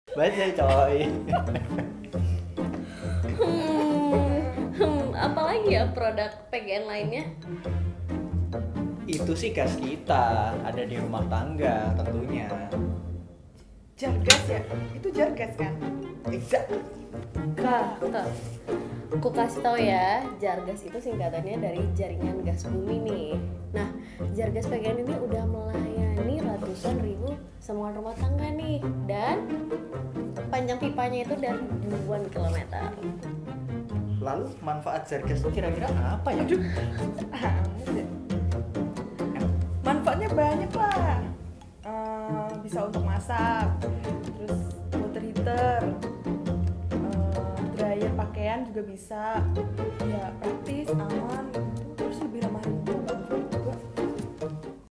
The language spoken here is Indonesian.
Baca coy. Apalagi ya produk PGN lainnya? Itu sih gas kita, ada di rumah tangga tentunya. Jargas ya? Itu Jargas kan? Exactly. Kak, aku kasih tau ya, Jargas itu singkatannya dari Jaringan Gas Bumi nih. Nah, Jargas PGN ini udah melayani ratusan ribu sambungan rumah tangga nih, dan panjang pipanya itu dari ribuan kilometer. Lalu manfaat Zargas itu kira-kira apa ya? Manfaatnya banyak lah. Bisa untuk masak, terus water heater, dryer pakaian juga bisa. Ya praktis, aman, terus lebih ramah lingkungan.